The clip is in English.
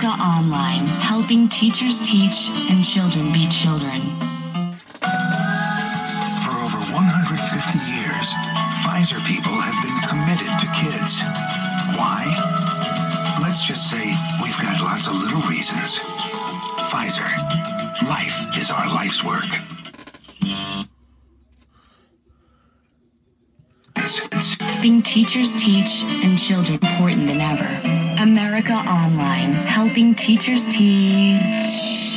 America Online, helping teachers teach and children be children. For over 150 years, Pfizer people have been committed to kids. Why? Let's just say we've got lots of little reasons. Pfizer. Life is our life's work. Helping teachers teach and children important than ever. America Online, helping teachers teach